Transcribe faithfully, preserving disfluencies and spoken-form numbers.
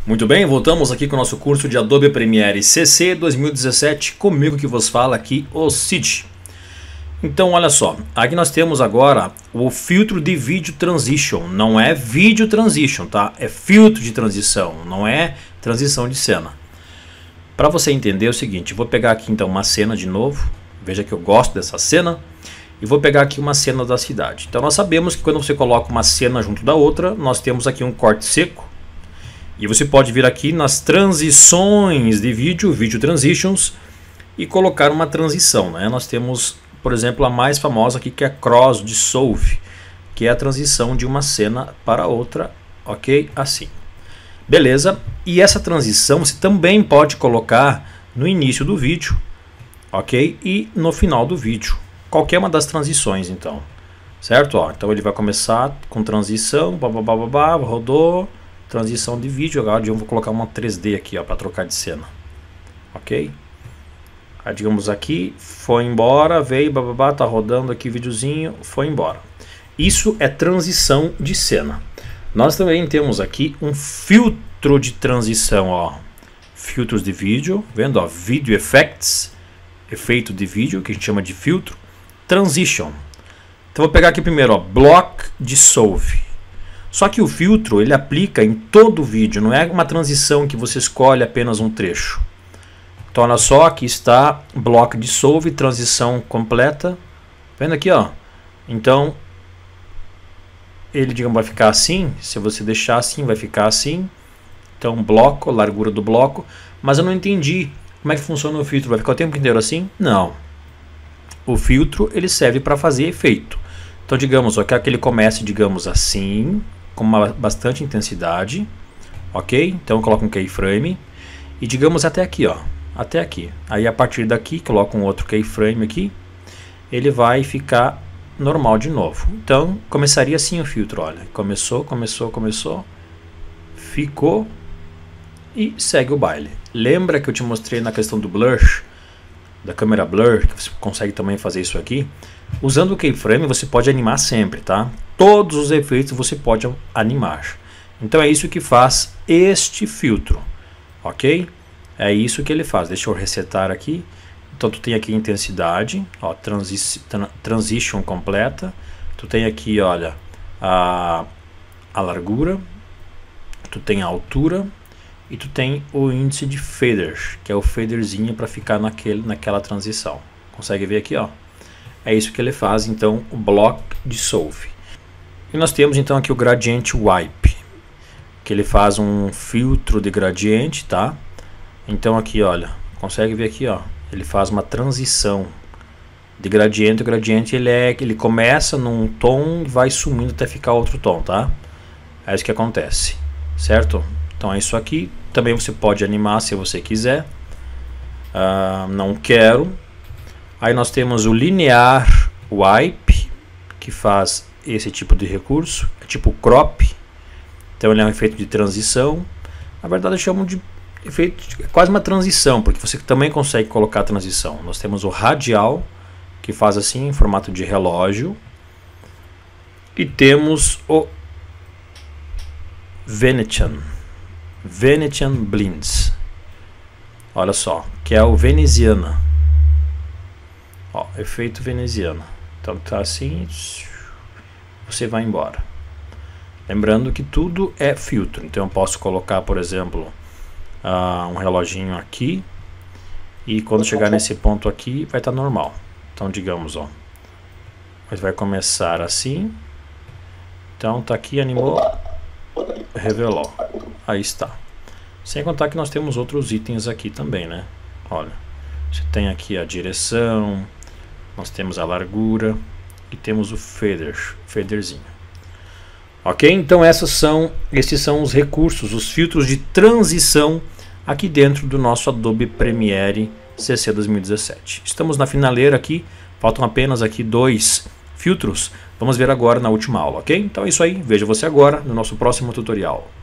Muito bem, voltamos aqui com o nosso curso de Adobe Premiere C C dois mil e dezessete, comigo que vos fala aqui, o Cid. Então olha só, aqui nós temos agora o filtro de Video Transition, não é Video Transition, tá? É filtro de transição, não é transição de cena. Para você entender é o seguinte, vou pegar aqui então uma cena de novo, veja que eu gosto dessa cena, e vou pegar aqui uma cena da cidade. Então nós sabemos que quando você coloca uma cena junto da outra, nós temos aqui um corte seco, e você pode vir aqui nas transições de vídeo, Video Transitions, e colocar uma transição, né? Nós temos, por exemplo, a mais famosa aqui, que é a Cross Dissolve, que é a transição de uma cena para outra, ok? Assim. Beleza? E essa transição você também pode colocar no início do vídeo, ok? E no final do vídeo. Qualquer uma das transições, então. Certo? Ó, então ele vai começar com transição, babá, babá, rodou, transição de vídeo. Agora eu vou colocar uma três D aqui, para trocar de cena. Ok? Aí, digamos aqui, foi embora, veio, babá, tá rodando aqui o videozinho, foi embora. Isso é transição de cena. Nós também temos aqui um filtro de transição, ó. Filtros de vídeo, vendo, ó, Video Effects, efeito de vídeo, que a gente chama de filtro, Transition. Então vou pegar aqui primeiro, ó, Block Dissolve. Só que o filtro, ele aplica em todo o vídeo, não é uma transição que você escolhe apenas um trecho. Então olha só, aqui está Block Dissolve, transição completa. Vendo aqui, ó. Então ele, digamos, vai ficar assim. Se você deixar assim, vai ficar assim. Então bloco, largura do bloco. Mas eu não entendi como é que funciona o filtro. Vai ficar o tempo inteiro assim? Não. O filtro, ele serve para fazer efeito. Então digamos, ó, que ele comece, digamos assim, com uma bastante intensidade. Ok? Então eu coloco um keyframe. E digamos até aqui, ó. Até aqui. Aí a partir daqui, coloco um outro keyframe aqui. Ele vai ficar normal de novo. Então começaria assim o filtro, olha. Começou, começou, começou. Ficou. E segue o baile. Lembra que eu te mostrei na questão do blur? Da câmera blur, que você consegue também fazer isso aqui. Usando o keyframe você pode animar sempre, tá? Todos os efeitos você pode animar. Então é isso que faz este filtro. Ok? É isso que ele faz. Deixa eu resetar aqui. Então tu tem aqui intensidade, ó, transi transition completa. Tu tem aqui, olha, a, a largura. Tu tem a altura. E tu tem o índice de fader, que é o faderzinho para ficar naquele, naquela transição. Consegue ver aqui, ó? É isso que ele faz, então, o Block Dissolve. E nós temos então aqui o Gradient Wipe, que ele faz um filtro de gradiente, tá? Então aqui, olha, consegue ver aqui, ó? Ele faz uma transição de gradiente. O gradiente ele é, ele começa num tom e vai sumindo até ficar outro tom, tá? É isso que acontece, certo? Então é isso aqui. Também você pode animar se você quiser. Uh, não quero. Aí nós temos o Linear Wipe, que faz esse tipo de recurso. É tipo crop. Então ele é um efeito de transição. Na verdade eu chamo de efeito, é quase uma transição, porque você também consegue colocar transição. Nós temos o Radial, que faz assim em formato de relógio. E temos o Venetian. Venetian Blinds. Olha só, que é o veneziana. Ó, efeito veneziana. Então tá assim, você vai embora. Lembrando que tudo é filtro. Então eu posso colocar, por exemplo, uh, um reloginho aqui. E quando chegar nesse ponto aqui, vai estar normal. Então digamos, ó, mas vai começar assim. Então tá aqui, animou, revelou. Aí está. Sem contar que nós temos outros itens aqui também, né? Olha, você tem aqui a direção, nós temos a largura e temos o fader, faderzinho. Ok? Então essas são, esses são os recursos, os filtros de transição aqui dentro do nosso Adobe Premiere C C dois mil e dezessete. Estamos na finaleira aqui, faltam apenas aqui dois filtros. Vamos ver agora na última aula, ok? Então é isso aí, vejo você agora no nosso próximo tutorial.